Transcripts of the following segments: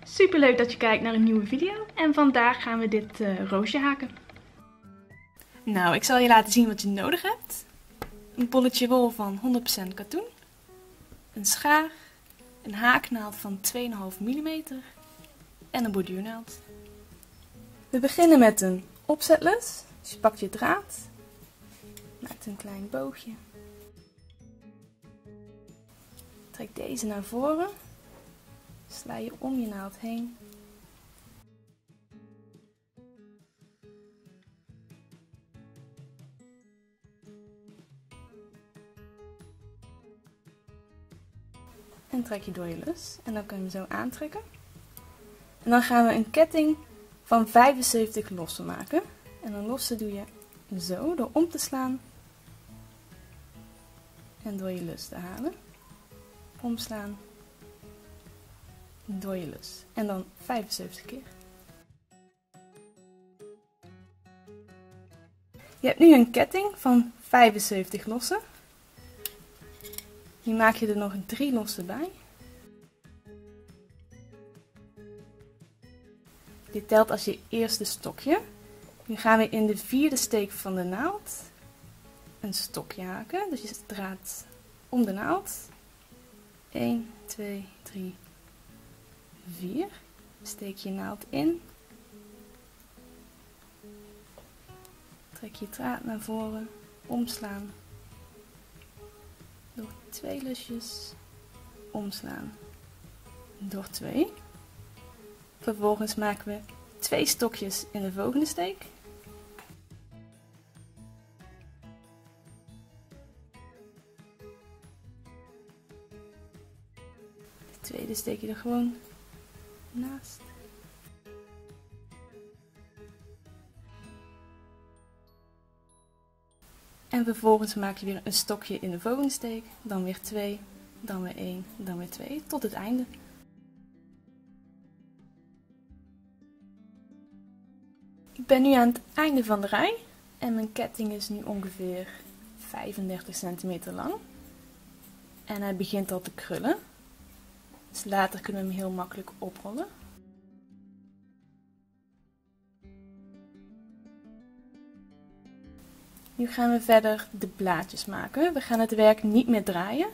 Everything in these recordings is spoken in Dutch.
Super leuk dat je kijkt naar een nieuwe video en vandaag gaan we dit roosje haken. Nou, ik zal je laten zien wat je nodig hebt. Een bolletje wol van 100% katoen, een schaar, een haaknaald van 2,5 mm en een borduurnaald. We beginnen met een opzetlus. Dus je pakt je draad, maakt een klein boogje, trek deze naar voren, sla je om je naald heen. En trek je door je lus en dan kun je hem zo aantrekken. En dan gaan we een ketting van 75 lossen maken. En een losse doe je zo, door om te slaan en door je lus te halen. Omslaan, door je lus. En dan 75 keer. Je hebt nu een ketting van 75 lossen. Nu maak je er nog 3 lossen bij. Dit telt als je eerste stokje. Nu gaan we in de 4e steek van de naald een stokje haken. Dus je draait om de naald. 1, 2, 3, 4. Steek je naald in. Trek je draad naar voren. Omslaan. Door 2 lusjes. Omslaan. Door 2. Vervolgens maken we 2 stokjes in de volgende steek. De tweede steek je er gewoon naast. En vervolgens maak je weer een stokje in de volgende steek, dan weer 2, dan weer 1, dan weer 2, tot het einde. Ik ben nu aan het einde van de rij en mijn ketting is nu ongeveer 35 cm lang. En hij begint al te krullen, dus later kunnen we hem heel makkelijk oprollen. Nu gaan we verder de blaadjes maken. We gaan het werk niet meer draaien.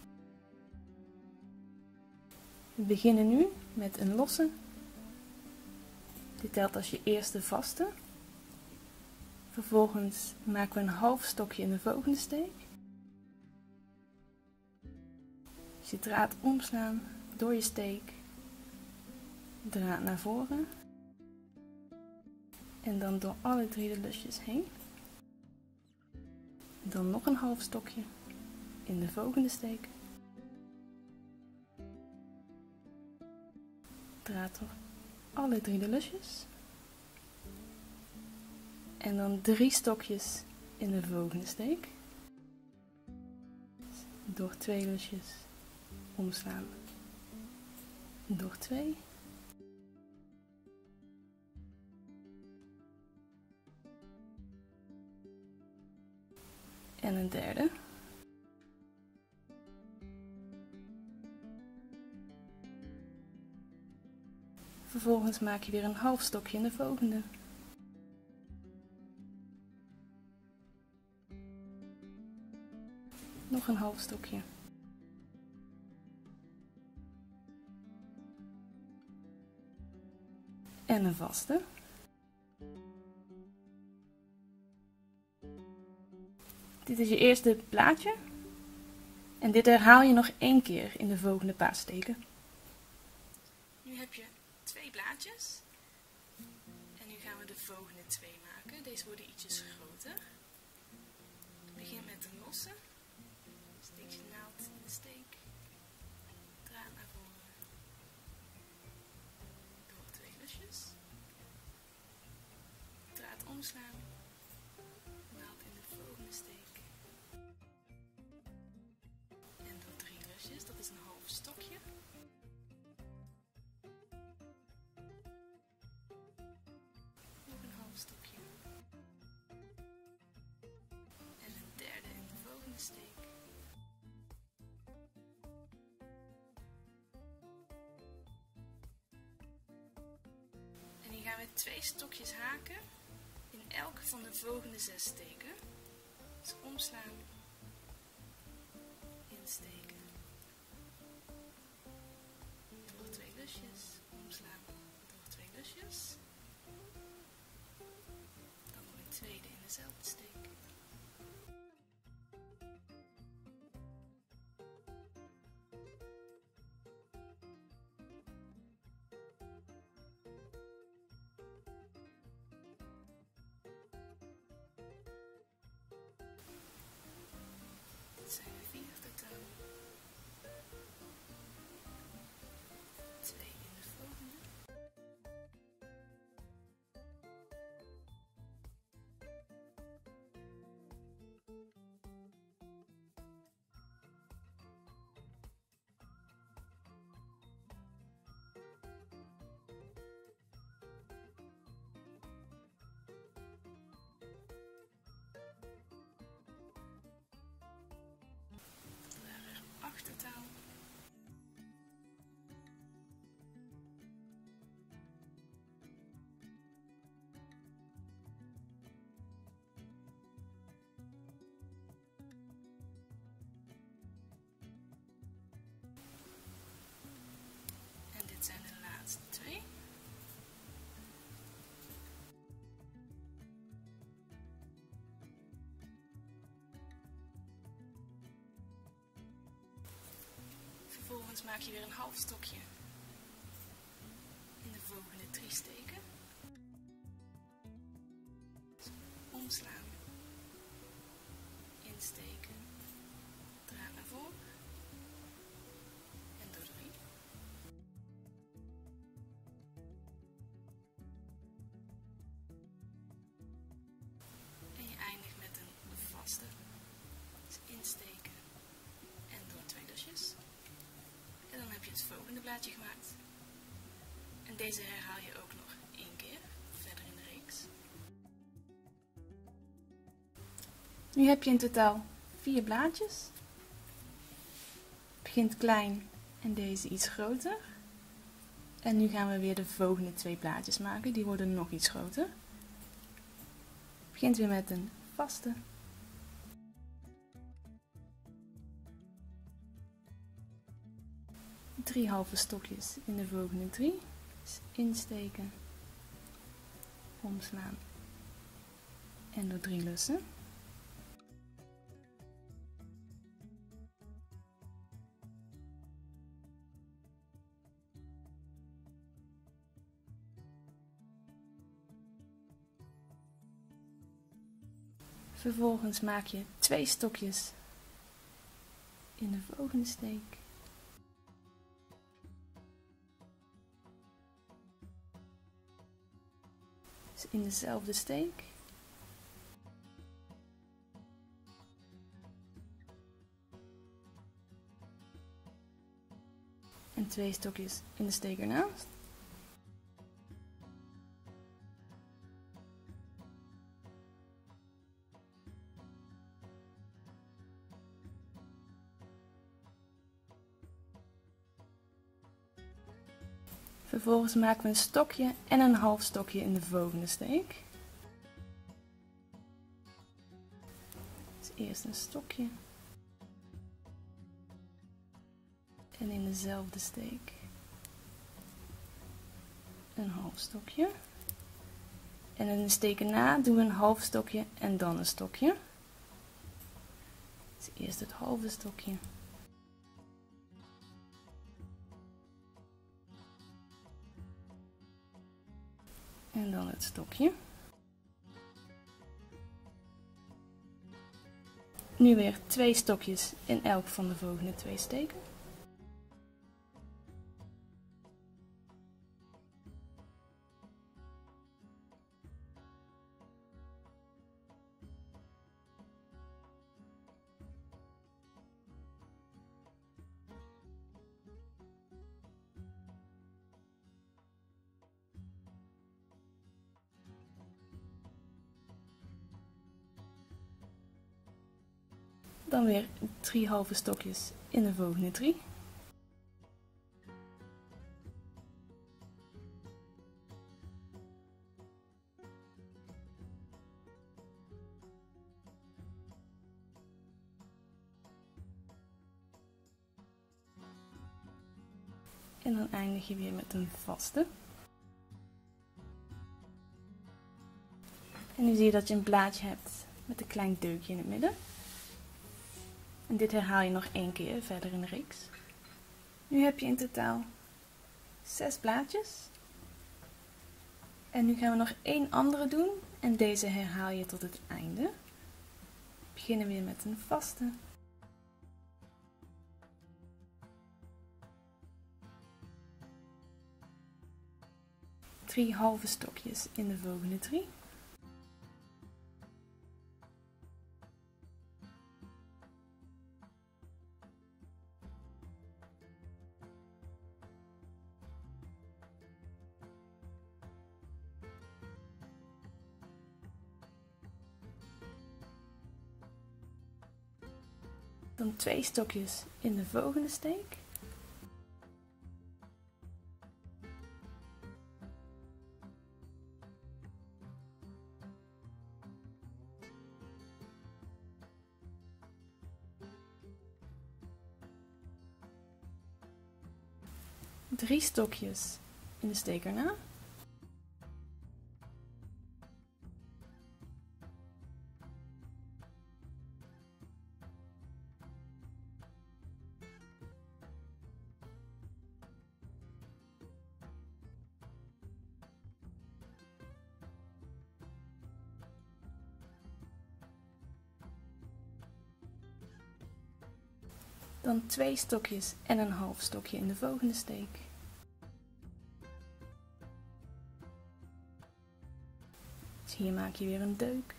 We beginnen nu met een losse. Dit telt als je eerste vaste. Vervolgens maken we een half stokje in de volgende steek. Dus je draad omslaan door je steek. Draad naar voren. En dan door alle 3 de lusjes heen. Dan nog een half stokje in de volgende steek. Draad door alle 3 de lusjes. En dan 3 stokjes in de volgende steek. Door 2 lusjes omslaan. Door 2. En een derde. Vervolgens maak je weer een half stokje in de volgende. Nog een half stokje. En een vaste. Dit is je eerste plaatje. En dit herhaal je nog 1 keer in de volgende paar steken. Nu heb je 2 blaadjes. En nu gaan we de volgende 2 maken. Deze worden ietsjes groter. Begin met een losse. Steek je naald in de steek. Draad naar voren. Door 2 lusjes. Draad omslaan. Naald in de volgende steek. En door 3 lusjes, dat is een half stokje. Nog een half stokje. En een derde in de volgende steek. we 2 stokjes haken in elke van de volgende 6 steken. Dus omslaan, insteken, door 2 lusjes, omslaan, door 2 lusjes, dan nog een tweede in dezelfde steek. Dit zijn er 4 totaal. 2 in de volgende. Dat waren er 8 totaal. En dit zijn de laatste 2. Vervolgens maak je weer een half stokje in de volgende 3 steken. Omslaan, insteken, draad naar voren en door 3. En je eindigt met een vaste. Dus insteken en door 2 lusjes. En dan heb je het volgende blaadje gemaakt. En deze herhaal je ook nog 1 keer verder in de reeks. Nu heb je in totaal 4 blaadjes. Het begint klein en deze iets groter. En nu gaan we weer de volgende 2 blaadjes maken. Die worden nog iets groter. Het begint weer met een vaste. 3 halve stokjes in de volgende 3. Dus insteken, omslaan en door 3 lussen. Vervolgens maak je 2 stokjes in de volgende steek. Dus in dezelfde steek. En 2 stokjes in de steek ernaast. Vervolgens maken we een stokje en een half stokje in de volgende steek. Dus eerst een stokje. En in dezelfde steek een half stokje. En in de steek erna doen we een half stokje en dan een stokje. Dus eerst het halve stokje. En dan het stokje. Nu weer 2 stokjes in elk van de volgende 2 steken. Dan weer 3 halve stokjes in de volgende 3. En dan eindig je weer met een vaste. En nu zie je dat je een blaadje hebt met een klein deukje in het midden. En dit herhaal je nog 1 keer verder in de reeks. Nu heb je in totaal 6 blaadjes. En nu gaan we nog 1 andere doen en deze herhaal je tot het einde. We beginnen weer met een vaste. 3 halve stokjes in de volgende 3. Dan 2 stokjes in de volgende steek. Drie stokjes in de steek erna. Dan 2 stokjes en een half stokje in de volgende steek. Dus hier maak je weer een deuk.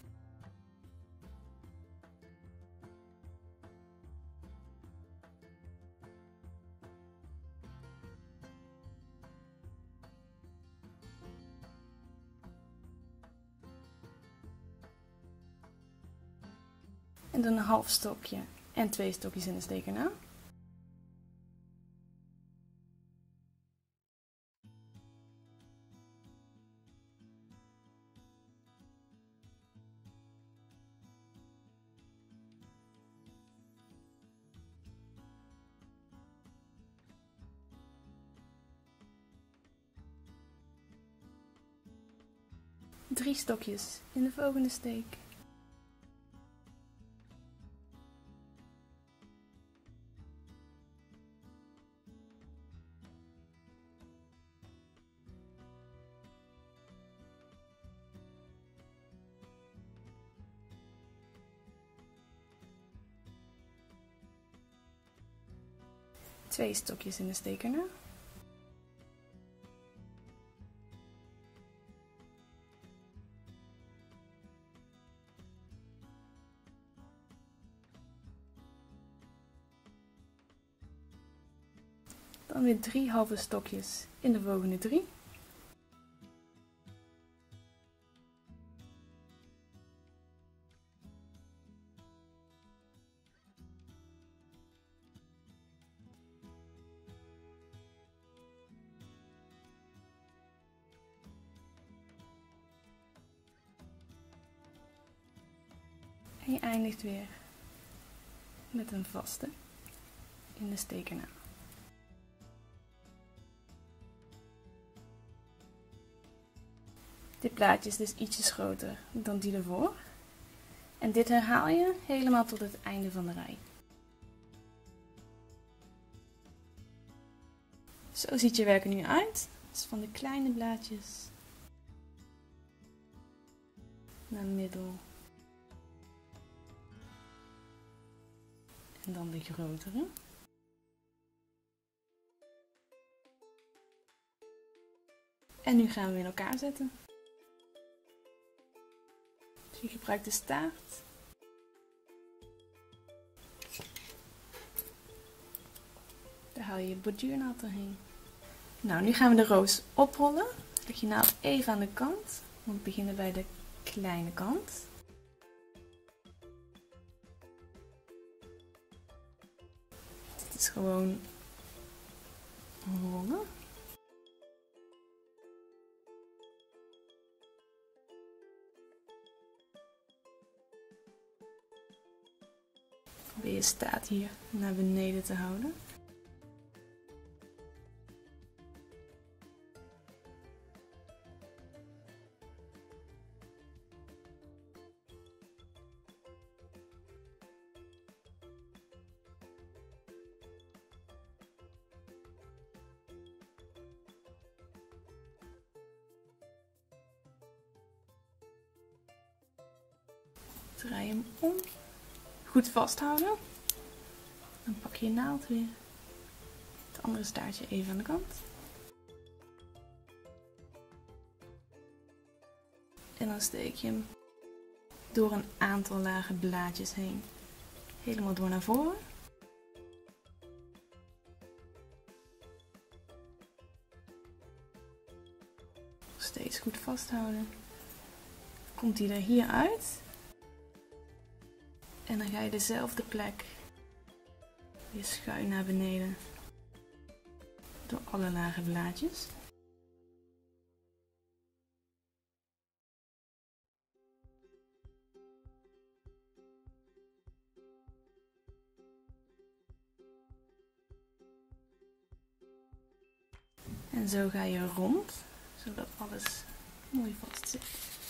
En dan een half stokje en 2 stokjes in de steek erna. Drie stokjes in de volgende steek. Twee stokjes in de steek erna. Dan weer 3 halve stokjes in de volgende 3. En je eindigt weer met een vaste in de steek erna. Dit plaatje is dus ietsjes groter dan die ervoor. En dit herhaal je helemaal tot het einde van de rij. Zo ziet je werk er nu uit. Dus van de kleine blaadjes naar middel. En dan de grotere. En nu gaan we in elkaar zetten. Dus je gebruikt de staart. Daar haal je je borduurnaald doorheen. Nou, nu gaan we de roos oprollen. Leg je naald even aan de kant. We beginnen bij de kleine kant. Dit is gewoon rollen. Probeer je staart hier naar beneden te houden. Draai hem om. Goed vasthouden. Dan pak je je naald weer. Het andere staartje even aan de kant. En dan steek je hem door een aantal lage blaadjes heen. Helemaal door naar voren. Steeds goed vasthouden. Komt hij er hier uit. En dan ga je dezelfde plek weer schuin naar beneden. Door alle lage blaadjes. En zo ga je rond, zodat alles mooi vast zit.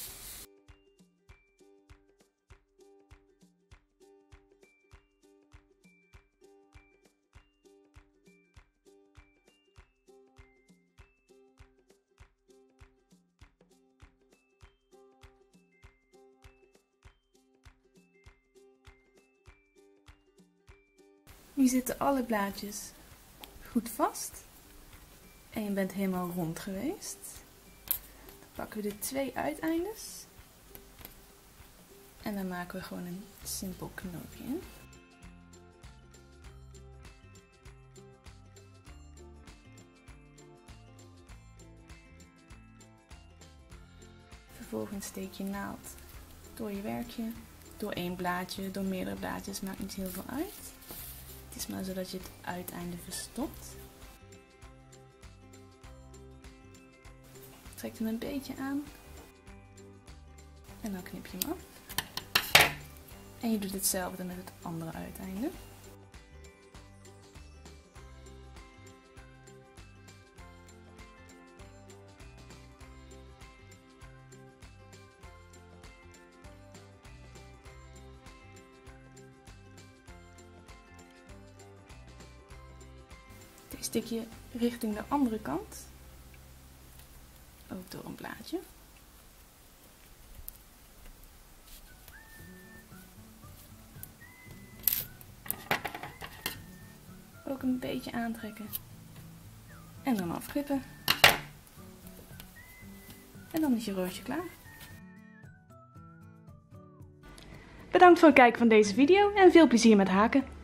Nu zitten alle blaadjes goed vast. En je bent helemaal rond geweest. Dan pakken we de 2 uiteindes. En dan maken we gewoon een simpel knoopje in. Vervolgens steek je naald door je werkje. Door 1 blaadje, door meerdere blaadjes, maakt niet heel veel uit. Het is maar zodat je het uiteinde verstopt. Trek hem een beetje aan. En dan knip je hem af. En je doet hetzelfde met het andere uiteinde. Deze stik je richting de andere kant. Ook door een blaadje. Ook een beetje aantrekken. En dan afknippen. En dan is je roosje klaar. Bedankt voor het kijken van deze video en veel plezier met haken.